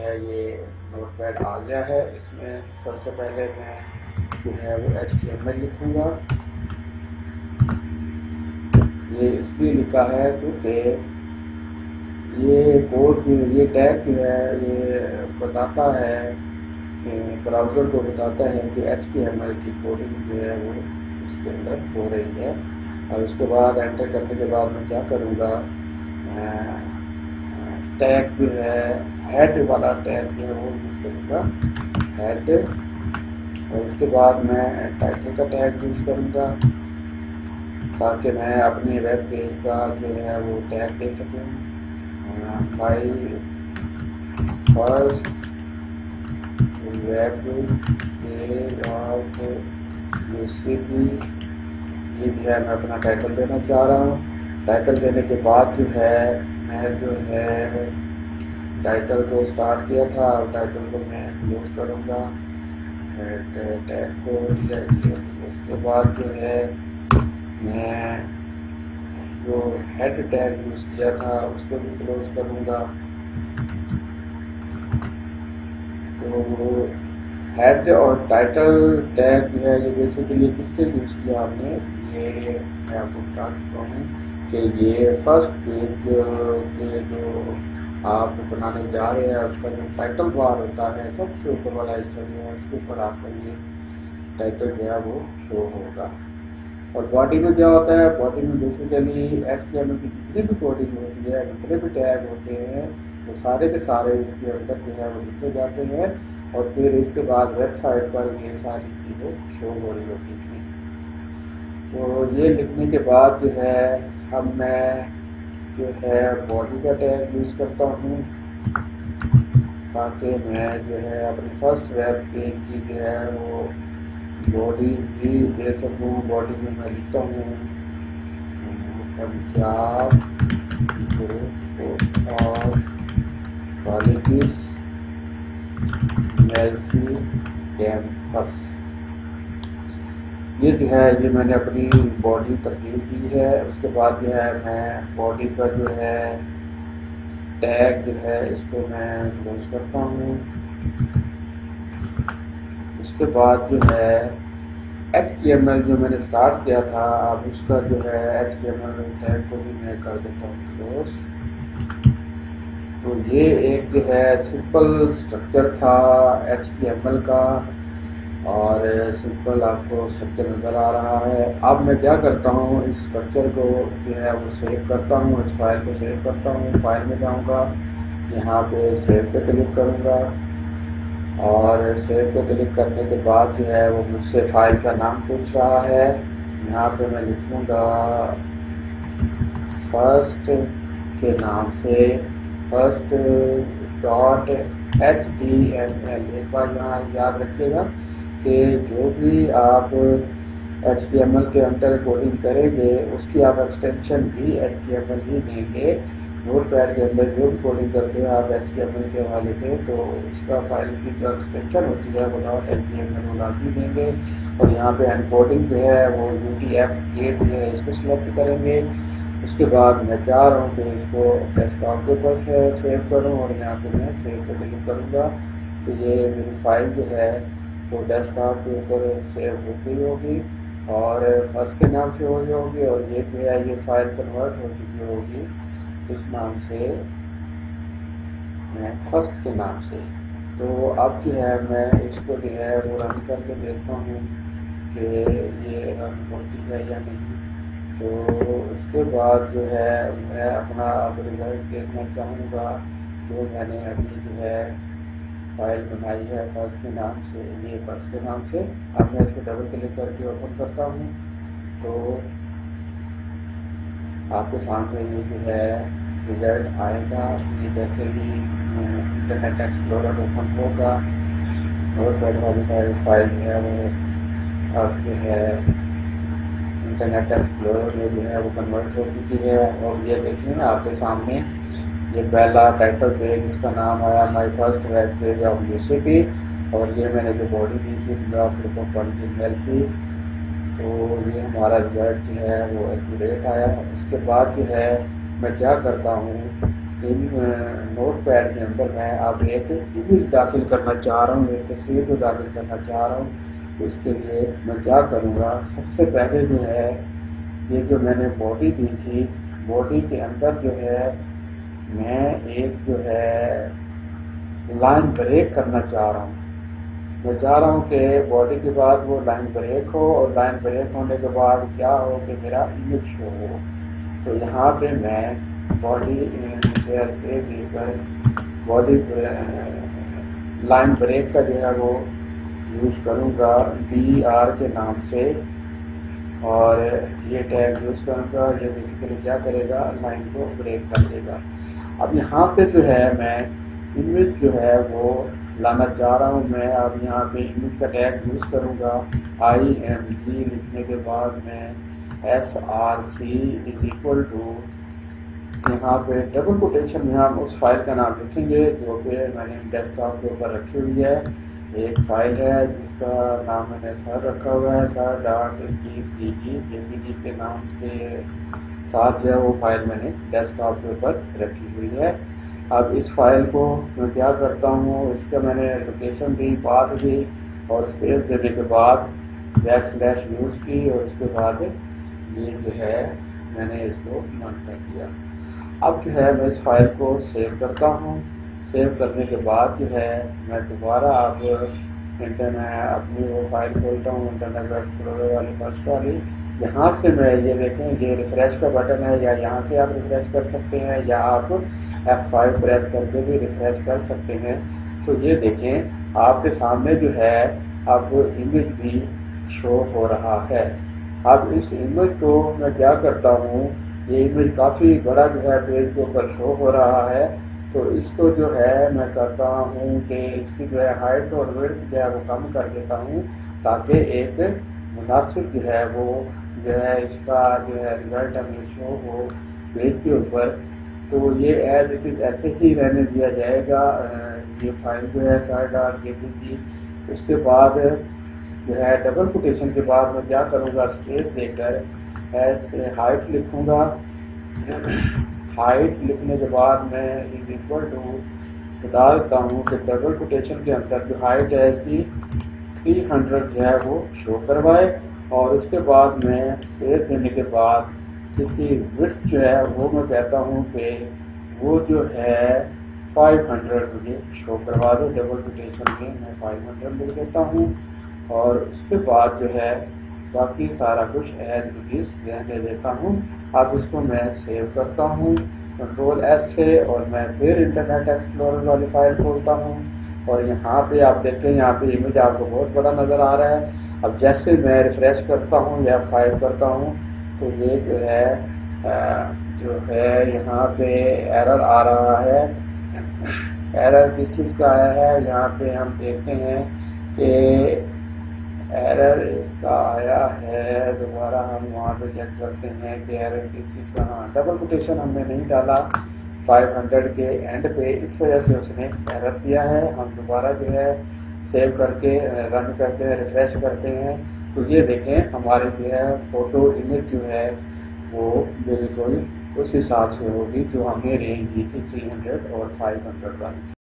ہے یہ note paid آ گیا ہے. اس میں سب سے پہلے میں جو ہے وہ HTML لکھوں گا. یہ اس لیے لکھا ہے کیونکہ یہ کوڈ یہ ٹیگ جو ہے یہ بتاتا ہے براؤزر کو بتاتا ہے کہ HTML کی کوڈنگ جو ہے وہ اس کے اندر ہو رہی ہے. اور اس کے بعد انٹر کرنے کے بعد میں کیا کروں گا، ٹیگ جو ہے ہیڈ والا ٹیگ جو ہے وہ یوز کروں گا، ہیڈ. اور اس کے بعد میں ٹائٹل کا ٹیگ یوز کروں گا تاکہ میں اپنے ویب پیج کا جو ہے وہ ٹیگ دے سکوں. My first web page of UCP، یہ جو ہے میں اپنا ٹائٹل دینا چاہ رہا ہوں. ٹائٹل دینے کے بعد جو ہے میں جو ہے ٹائٹل کو اسٹارٹ کیا تھا اور ٹائٹل کو میں کلوز کروں گا ٹیگ کو. اس کے بعد جو ہے میں جو ہیڈ ٹیگ یوز کیا تھا اس کو بھی کلوز کروں گا. تو ہیڈ اور ٹائٹل ٹیگ جو ہے یہ بیسیکلی کس سے یوز کیا ہم نے، یہ میں آپ کو بتا چکا ہوں کہ یہ فرسٹ پیج کے جو آپ بنانے جا رہے ہیں اس کا جو ٹائٹل بار ہوتا ہے سب سے اوپر والا حصہ جو ہے اس کے اوپر آپ کا یہ ٹائٹل جو ہے وہ شو ہوگا. اور باڈی میں کیا ہوتا ہے، باڈی میں بیسیکلی HTML کی جتنی بھی کوڈنگ ہوتی ہے، جتنے بھی ٹیگ ہوتے ہیں وہ سارے کے سارے اس کے اندر جو ہے وہ لکھے جاتے ہیں اور پھر اس کے بعد ویب سائٹ پر یہ ساری چیزیں شو ہو رہی ہوتی تھیں. تو یہ لکھنے کے بعد جو ہے اب میں جو ہے باڈی کا ٹیگ یوز کرتا ہوں تاکہ میں جو ہے اپنی فرسٹ ویب پیج کی جو ہے وہ باڈی بھی دے سکوں. باڈی میں میں لکھتا ہوں Punjab group of colleges Melfi campus. یہ جو ہے یہ میں نے اپنی باڈی ترتیب دی ہے. اس کے بعد جو ہے میں باڈی کا جو ہے ٹیگ جو ہے اس کو میں کلوز کرتا ہوں. اس کے بعد جو ہے HTML جو میں نے اسٹارٹ کیا تھا اب اس کا جو ہے HTML ٹیگ کو بھی میں کر دیتا ہوں کلوز. تو یہ ایک جو ہے سمپل اسٹرکچر تھا HTML کا اور سمپل آپ کو اسٹرکچر نظر آ رہا ہے. اب میں کیا کرتا ہوں، اس اسٹرکچر کو جو ہے وہ سیو کرتا ہوں. اس فائل کو سیو کرتا ہوں. فائل میں جاؤں گا، یہاں پہ سیو پہ کلک کروں گا اور سیو پہ کلک کرنے کے بعد جو ہے وہ مجھ سے فائل کا نام پوچھ رہا ہے. یہاں پہ میں لکھوں گا فرسٹ کے نام سے فرسٹ ڈاٹ HTML. ایک بار یہاں یاد رکھیے گا کہ جو بھی آپ HTML کے اندر کوڈنگ کریں گے اس کی آپ ایکسٹینشن بھی HTML ہی دیں گے. نوٹ پیڈ کے اندر جو بھی کوڈنگ کرتے ہیں آپ HTML کے حوالے سے تو اس کا فائل کی جو ایکسٹینشن ہوتی ہے وہ .html وہ لازمی دیں گے. اور یہاں پہ انکوڈنگ جو ہے وہ UTF-8 جو ہے اس کو سلیکٹ کریں گے. اس کے بعد میں چاہ رہا ہوں کہ اس کو ڈیسک ٹاپ کے اوپر سے سیو کروں اور یہاں پہ میں سیو پہ کلک کروں گا. تو یہ میری فائل جو ہے وہ ڈیسک ٹاپ کے اوپر سیو ہو گئی ہوگی اور فرسٹ کے نام سے ہو گئی ہوگی اور یہ جو ہے یہ فائل کنورٹ ہو چکی ہوگی اس نام سے فرسٹ کے نام سے. تو اب جو ہے میں اس کو جو ہے وہ رن کر کے دیکھتا ہوں کہ یہ رن ہوتی ہے یا نہیں. تو اس کے بعد جو ہے میں اپنا اب ریزلٹ دیکھنا چاہوں گا جو میں نے اپنی جو ہے فائل بنائی ہے فرسٹ کے نام سے، یہ فرسٹ کے نام سے. اب میں اس کو ڈبل کلک کر کے اوپن کرتا ہوں تو آپ کے سامنے یہ جو ہے ریزلٹ آئے گا. یہ جیسے ہی انٹرنیٹ ایکسپلورر اوپن ہوگا نوٹ پیڈ والی فائل جو ہے وہ اب جو ہے انٹرنیٹ ایکسپلورر میں جو ہے وہ کنورٹ ہو چکی ہے. اور یہ دیکھیں آپ کے سامنے یہ پہلا ٹائٹل پیج اس کا نام آیا my first web page of UCP اور یہ میں نے جو باڈی دی تھی Punjab group of colleges Melfi. تو یہ ہمارا رزلٹ جو ہے وہ ایکوریٹ آیا. اس کے بعد جو ہے میں کیا کرتا ہوں نوٹ پیڈ کے اندر میں اب ایک امیج داخل کرنا چاہ رہا ہوں، ایک تصویر کو داخل کرنا چاہ رہا ہوں۔ اس کے لیے میں کیا کروں گا، سب سے پہلے جو ہے یہ جو میں نے باڈی دی تھی، باڈی کے اندر جو ہے میں ایک جو ہے لائن بریک کرنا چاہ رہا ہوں۔ میں چاہ رہا ہوں کہ باڈی کے بعد وہ لائن بریک ہو، اور لائن بریک ہونے کے بعد کیا ہو کہ میرا امیج شو ہو۔ تو یہاں پہ میں باڈی اسپیس دے کر باڈی لائن بریک کا جو ہے وہ یوز کروں گا BR کے نام سے، اور یہ ٹیگ یوز کروں گا۔ یہ بیسیکلی کیا کرے گا، لائن کو بریک کر دے گا۔ اب یہاں پہ جو ہے میں امیج جو ہے وہ لانا چاہ رہا ہوں۔ میں اب یہاں پہ امیج کا ٹیگ یوز کروں گا IMG لکھنے کے بعد میں SRC یہاں پہ ڈبل کوٹیشن میں ہم اس فائل کا نام لکھیں گے جو کہ میں نے ڈیسک ٹاپ کے اوپر رکھی ہوئی ہے۔ ایک فائل ہے جس کا نام میں نے سر رکھا ہوا ہے، sir.jpg کے نام کے ساتھ جو ہے وہ فائل میں نے ڈیسک ٹاپ کے اوپر رکھی ہوئی ہے۔ اب اس فائل کو میں کیا کرتا ہوں، اس کا میں نے لوکیشن دی، پاتھ دی، اور اسپیس دینے کے بعد / یوز کی، اور اس کے بعد یہ جو ہے میں نے اس کو بند کر دیا۔ اب جو ہے میں اس فائل کو سیو کرتا ہوں۔ سیو کرنے کے بعد جو ہے میں دوبارہ اب اپنی وہ فائل کھولتا ہوں، انٹرنیٹ ایکسپلورر والی فرسٹ والی۔ یہاں سے میں یہ دیکھیں یہ ریفریش کا بٹن ہے، یا یہاں سے آپ ریفریش کر سکتے ہیں، یا آپ F5 پریس کر کے بھی ریفریش کر سکتے ہیں۔ تو یہ دیکھیں آپ کے سامنے جو ہے اب امیج بھی شو ہو رہا ہے۔ اب اس امیج کو میں کیا کرتا ہوں، یہ امیج کافی بڑا جو ہے پیج کے اوپر شو ہو رہا ہے، تو اس کو جو ہے میں کرتا ہوں کہ اس کی جو ہے ہائٹ اور ویڈتھ جو ہے وہ کم کر دیتا ہوں، تاکہ ایک مناسب جو ہے وہ جو ہے اس کا جو ہے رزلٹ ہمیں شو ہو پیج کے اوپر۔ تو یہ ایز اٹ از ایسے ہی رہنے دیا جائے گا۔ یہ فائل جو ہے sir.jpg، اس کے بعد جو ہے ڈبل کوٹیشن کے بعد میں کیا کروں گا، اسپیس دے کر ہائٹ لکھوں گا۔ ہائٹ لکھنے کے بعد میں بتا دیتا ہوں کہ ڈبل کوٹیشن کے اندر جو ہائٹ ہے اس کی 300 جو ہے وہ شو کروائے، اور اس کے بعد میں اسپیس دینے کے بعد اس کی وڈتھ جو ہے وہ میں کہتا ہوں کہ وہ جو ہے 500 مجھے شو کروا دو۔ ڈبل کوٹیشن میں 500 لکھ دیتا ہوں، اور اس کے بعد جو ہے باقی سارا کچھ ایز اٹ از رہنے دیتا ہوں۔ اب اس کو میں سیو کرتا ہوں Ctrl+S سے، اور میں پھر انٹرنیٹ ایکسپلورر والی فائل کھولتا ہوں، اور یہاں پہ آپ دیکھیں یہاں پہ امیج آپ کو بہت بڑا نظر آ رہا ہے۔ اب جیسے میں ریفریش کرتا ہوں یا فائل کرتا ہوں تو یہ جو ہے یہاں پہ ایرر آ رہا ہے۔ ایرر کس چیز کا آیا ہے، یہاں پہ ہم دیکھتے ہیں کہ ایرر اس کا آیا ہے، دوبارہ ہم وہاں پہ چیک کرتے ہیں کہ ایرر کس چیز کا۔ ہاں، ڈبل کوٹیشن ہم نے نہیں ڈالا 500 کے اینڈ پہ، اس وجہ سے اس نے ایرر دیا ہے۔ ہم دوبارہ جو ہے سیو کر کے رن کرتے ہیں، ریفریش کرتے ہیں، تو یہ دیکھیں ہماری جو ہے فوٹو امیج جو ہے وہ بالکل اس حساب سے ہوگی جو ہم نے رینج دی تھی 300 اور 500 والی۔